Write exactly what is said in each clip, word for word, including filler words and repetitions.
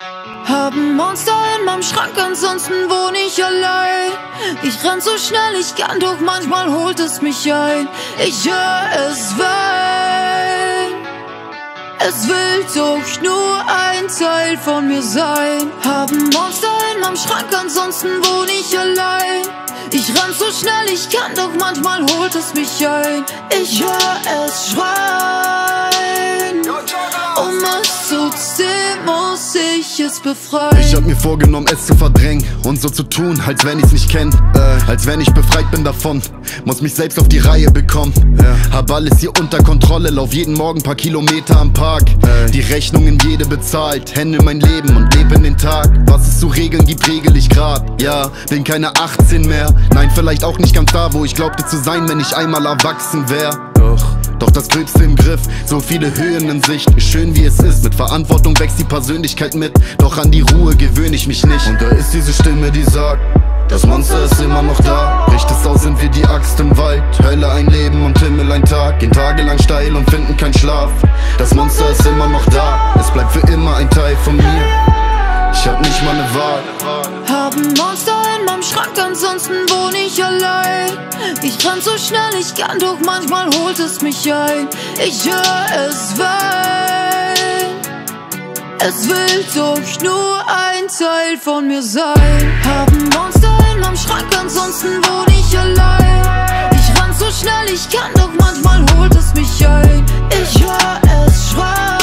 Hab ein Monster in meinem Schrank, ansonsten wohne ich allein. Ich renn so schnell ich kann, doch manchmal holt es mich ein. Ich hör es weinen. Es will doch nur ein Teil von mir sein. Hab ein Monster in meinem Schrank, ansonsten wohne ich allein. Ich renn so schnell ich kann, doch manchmal holt es mich ein. Ich hör es schreien. Um es zu sehen, muss ich es befreien. Ich hab mir vorgenommen, es zu verdrängen und so zu tun, als wenn ich's nicht kenn. äh, Als wenn ich befreit bin davon. Muss mich selbst auf die Reihe bekommen. ja. Hab alles hier unter Kontrolle, lauf jeden Morgen paar Kilometer am Park. äh. Die Rechnungen jede bezahlt, Hände mein Leben und leb in den Tag. Was es zu regeln gibt, regel ich grad. Ja, bin keine achtzehn mehr. Nein, vielleicht auch nicht ganz da, wo ich glaubte zu sein, wenn ich einmal erwachsen wär. Doch Doch das Gröbste im Griff, so viele Höhen in Sicht. Schön wie es ist, mit Verantwortung wächst die Persönlichkeit mit. Doch an die Ruhe gewöhne ich mich nicht. Und da ist diese Stimme, die sagt, das Monster ist immer noch da. Bricht es aus, sind wir die Axt im Wald. Hölle ein Leben und Himmel ein Tag. Gehen tagelang steil und finden keinen Schlaf. Das Monster ist immer noch da. Es bleibt für immer ein Teil von mir. Ich hab nicht mal ne Wahl. Hab ein Monster in meinem Schrank, ansonsten wohne ich allein. Ich renn so schnell ich kann, doch manchmal holt es mich ein. Ich hör es weinen. Es will doch nur ein Teil von mir sein. Hab ein Monster in meinem Schrank, ansonsten wohne ich allein. Ich renn so schnell ich kann, doch manchmal holt es mich ein. Ich hör es schreien.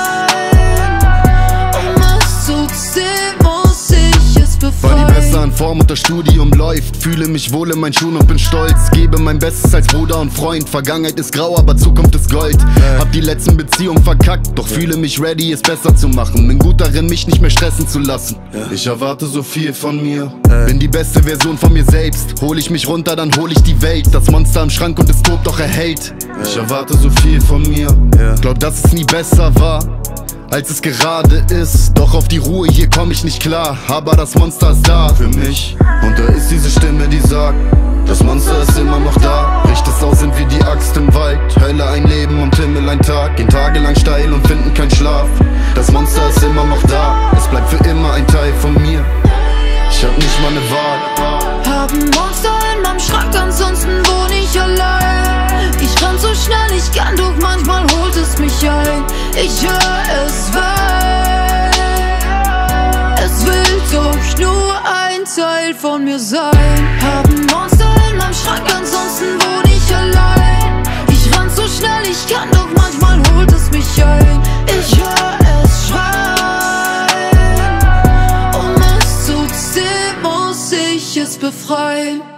War die Beste an Form und das Studium läuft. Fühle mich wohl in meinen Schuhen und bin stolz. Gebe mein Bestes als Bruder und Freund. Vergangenheit ist grau, aber Zukunft ist Gold. Hab die letzten Beziehungen verkackt, doch fühle mich ready, es besser zu machen. Bin gut darin, mich nicht mehr stressen zu lassen. Ich erwarte so viel von mir. Bin die beste Version von mir selbst. Hol ich mich runter, dann hol ich die Welt. Das Monster im Schrank und es tobt, doch er hält. Ich erwarte so viel von mir. Glaub, dass es nie besser war, als es gerade ist. Doch auf die Ruhe hier komm ich nicht klar. Aber das Monster ist da für mich. Und da ist diese Stimme, die sagt, das Monster ist immer noch da. Bricht es aus, sind wir die Axt im Wald. Hölle ein Leben und Himmel ein Tag. Gehen tagelang steil und finden keinen Schlaf. Das Monster ist immer noch da. Es bleibt für immer ein Teil von mir. Ich hab nicht mal ne Wahl. Hab ein Monster in meinem Schrank, ansonsten wohne ich allein. Ich renn so schnell ich kann, doch manchmal holt es mich ein. Ich hör es weinen. Es will doch nur ein Teil von mir sein. Hab ein Monster in meinem Schrank, ansonsten wohne ich allein. Ich renn so schnell ich kann, doch manchmal holt es mich ein. Ich hör es schreien. Um es zu sehen, muss ich es befreien.